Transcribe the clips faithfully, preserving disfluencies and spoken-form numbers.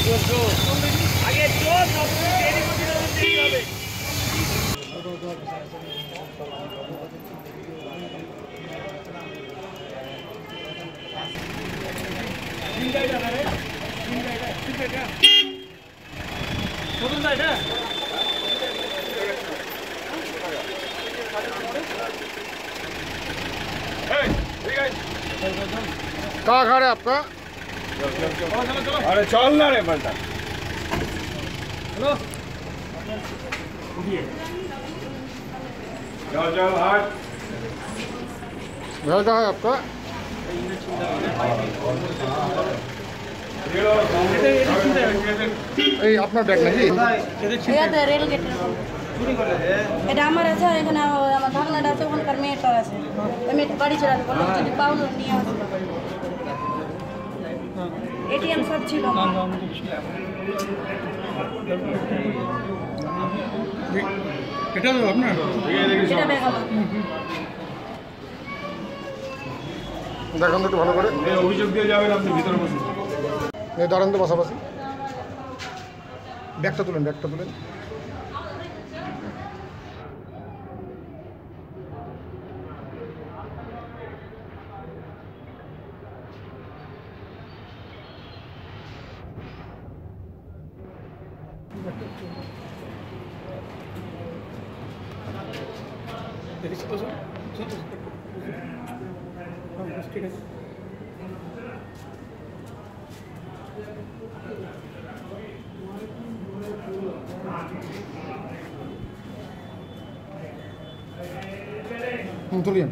আগে চোর সব দেরি করতে হবে। कहाँ घर है आपका? अरे चल ना रे बंदा। हेलो चल चल हाट। घर कहाँ है आपका? এই আপনার ব্যাগ নাকি? এটা রেল গেটের এটা আমার আছে, এখানে আমার ভাগনাটা আছে, ওখানকার মেয়েটা আছে। ওই মেয়েটা বাড়ি চলে আসবে, বললাম যদি পাউল নিয়ে আসবে। এটিএম সব ছিল এটা তো আপনার? এটা ব্যাগ আমার। দেখান তো একটু ভালো করে। অভিযোগ দিয়ে যাবেন আপনি ভিতরে বসুন। দাঁড়ান তো পাশাপাশি। ব্যাগটা তুলেন, ব্যাগটা তুলেন। ঠিক আছে। হুম, তুলিয়েন।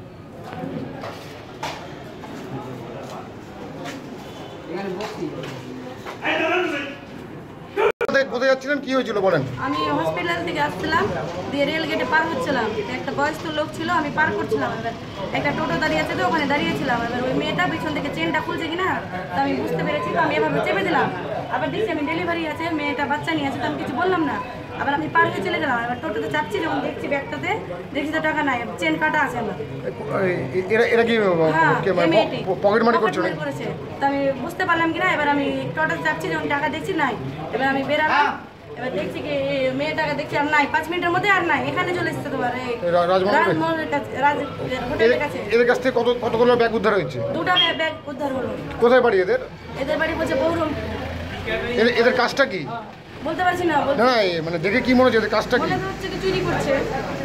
কোথায় যাচ্ছিলেন, কি হয়েছিল বলেন? আমি হসপিটাল থেকে আসছিলাম, দিয়ে রেল গেটে পার হচ্ছিলাম। একটা বয়স্ক লোক ছিল, আমি পার করছিলাম। এবার একটা টোটো দাঁড়িয়ে আছে, তো ওখানে দাঁড়িয়েছিলাম। এবার ওই মেয়েটা পিছন থেকে চেনটা খুলছে কিনা তো আমি বুঝতে পেরেছি, তো আমি এভাবে চেপে দিলাম। আবার দেখছি আমি ডেলিভারি আছে, মেয়েটা বাচ্চা নিয়ে আছে, তো আমি কিছু বললাম না। আবার আমি পার হয়ে চলে গেলাম। এবার টোটোতে চাপছি, যখন দেখছি ব্যাগটাতে, দেখছি তো টাকা নাই, চেন কাটা আছে আমার। এরা এরা কি হ্যাঁ, পকেট মারি করছে? করেছে তো আমি বুঝতে পারলাম কিনা। এবার আমি টোটোতে চাপছি, যখন টাকা দেখছি নাই, এবার আমি বেরালাম। এবার দেখছি কি মেয়েটাকে দেখছি আর নাই, পাঁচ মিনিটের মধ্যে আর নাই, এখানে চলে এসেছে তোমার রাজমহলের কাছে, রাজ হোটেলের কাছে। এদের কাছ থেকে কত কতগুলো ব্যাগ উদ্ধার হয়েছে? দুটা ব্যাগ উদ্ধার হলো। কোথায় বাড়ি এদের? এদের বাড়ি বলছে বৌরম। এদের কাজটা কি বলতে পারছি না। না, মানে দেখে কি মনে হচ্ছে এদের কাজটা কি? মনে হচ্ছে কি চুরি করছে,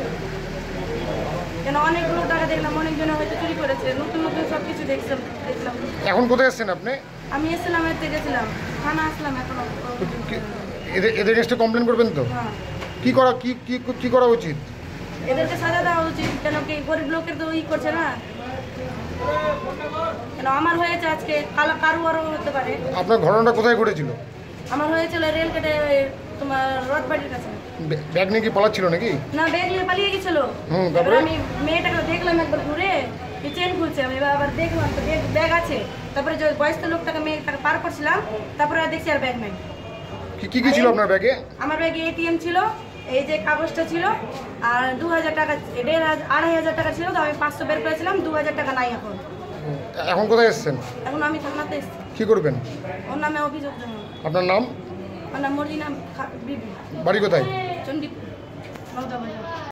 কেন অনেকগুলো টাকা দেখলাম, অনেকজনে হয়তো চুরি করেছে। নতুন নতুন সব কিছু দেখলাম দেখলাম এখন কোথায় এসেছেন আপনি? আমি এসেছিলাম, এতে গেছিলাম, থানা আসলাম। এখন এদের এদের কাছে কমপ্লেন করবেন তো? হ্যাঁ। কি করা কি কি কি করা উচিত? এদেরকে সাজা দেওয়া উচিত, কেন কি গরিব লোকের তো ই করছে না। কেন আমার হয়েছে আজকে, কালো কারু আরও হতে পারে। আপনার ঘটনাটা কোথায় ঘটেছিল? আমার হয়েছিল রেল গেটে, তোমার রথবাড়ির কাছে। ব্যাগ নিয়ে কি পালাচ্ছিল নাকি? না, ব্যাগ নিয়ে পালিয়ে গেছিল। হুম, এবার আমি মেয়েটাকে দেখলাম একবার ঘুরে, কি চেন খুলছে। আমি এবার আবার দেখলাম তো ব্যাগ ব্যাগ আছে। তারপরে যে বয়স্ক লোকটাকে মেয়েটাকে পার করছিলাম, তারপরে আর দেখছি আর ব্যাগ নাই। কি কি কি ছিল আপনার ব্যাগে? আমার ব্যাগে এটিএম ছিল, এই যে কাগজটা ছিল, আর দু হাজার টাকা, দেড় হাজার আড়াই হাজার টাকা ছিল। তো আমি পাঁচশো বের করেছিলাম, দু হাজার টাকা নাই এখন। এখন কোথায় এসেছেন? এখন আমি থানাতে এসেছি। কি করবেন? ওর নামে অভিযোগ জানাবো। আপনার নাম? ওর নাম মর্জিনা বিবি। বাড়ি কোথায়? চণ্ডীপুর।